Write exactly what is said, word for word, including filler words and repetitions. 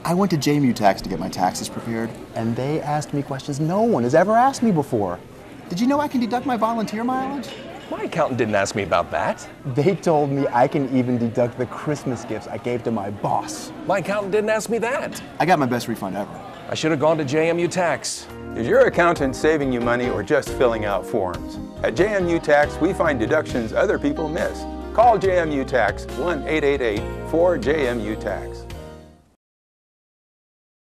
I went to jmutax to get my taxes prepared. And they asked me questions no one has ever asked me before. Did you know I can deduct my volunteer mileage? My accountant didn't ask me about that. They told me I can even deduct the Christmas gifts I gave to my boss. My accountant didn't ask me that. I got my best refund ever. I should have gone to jmutax. Is your accountant saving you money or just filling out forms? At jmutax, we find deductions other people miss. Call jmutax one eight eight eight four J M U tax.